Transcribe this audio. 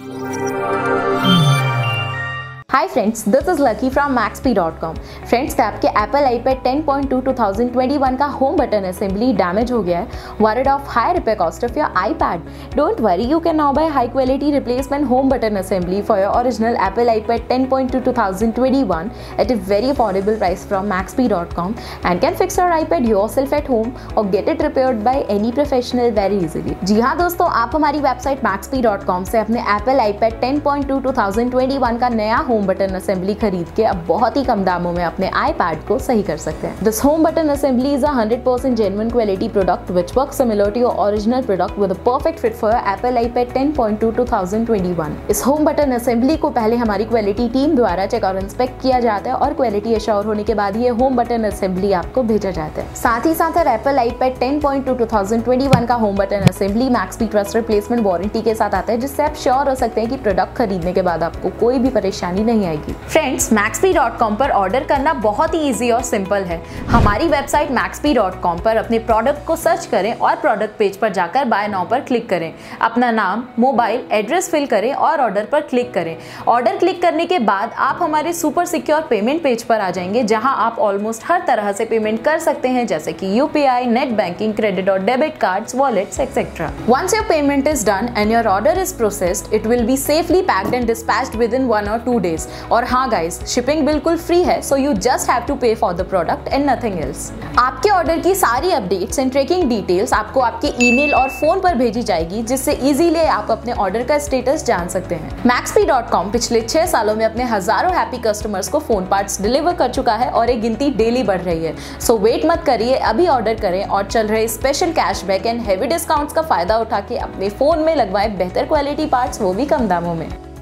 Hi friends, this is Lucky from Maxp.com। Friends, आपके Apple iPad 10.2 2021 का home button assembly damage हो गया है। Worried of high repair cost of your iPad? Don't worry, you can now buy high quality replacement home button assembly for your original Apple iPad 10.2 2021 at a very affordable price from Maxp.com and can fix your iPad yourself at home or get it repaired by any professional very easily। जी हाँ दोस्तों, आप हमारी website Maxp.com से अपने Apple iPad 10.2 2021 का नया home button assembly खरीद के अब बहुत ही कम दामों में अपने iPad को सही कर सकते हैं। This home button assembly is a 100% genuine quality product which works similar to your original product with a perfect fit for your Apple iPad 10.2 2021। इस होम बटन असेंबली को पहले हमारी क्वालिटी टीम द्वारा चेक और इंस्पेक्ट किया जाता है और क्वालिटी एश्योर होने के बाद ये होम बटन असेंबली आपको भेजा जाता है। साथ ही साथ Apple iPad 10.2 2021 का home button assembly Maxp trust replacement warranty के साथ आता है, जिससे आप श्योर हो सकते हैं कि प्रोडक्ट खरीदने के बाद आपको कोई भी परेशानी नहीं आएगी। फ्रेंड्स, Maxp.com पर ऑर्डर करना बहुत ही इजी और सिंपल है। हमारी वेबसाइट Maxp.com पर अपने प्रोडक्ट को सर्च करें और प्रोडक्ट पेज पर जाकर बाय नाउ पर क्लिक करें। अपना नाम, मोबाइल एड्रेस फिल करें और ऑर्डर पर क्लिक करें। ऑर्डर क्लिक करने के बाद आप हमारे सुपर सिक्योर पेमेंट पेज पर आ जाएंगे, जहां आप ऑलमोस्ट हर तरह से पेमेंट कर सकते हैं, जैसे कि UPI, नेट बैंकिंग, क्रेडिट और debit cards, wallets etcetera. Once your payment is done and your order is processed, it will be safely packed and dispatched within 1 or 2 days। और हाँ गाइस, शिपिंग बिल्कुल free है, so you just have to pay for the product and nothing else. आपके order की सारी updates and tracking details आपको आपके email और फोन पर भेजी जाएगी, जिससे इजीली आप अपने ऑर्डर का स्टेटस जान सकते हैं। Maxp.com पिछले 6 सालों में अपने हजारों हैप्पी कस्टमर्स को फोन पार्ट्स डिलीवर कर चुका है और एक गिनती डेली बढ़ रही है। सो वेट मत करिए, अभी ऑर्डर करें और चल रहे special cashback and heavy discounts का फायदा उठा के अपने फोन में लगवाएं बेहतर क्वालिटी पार्ट्स, वो भी कम दामों में।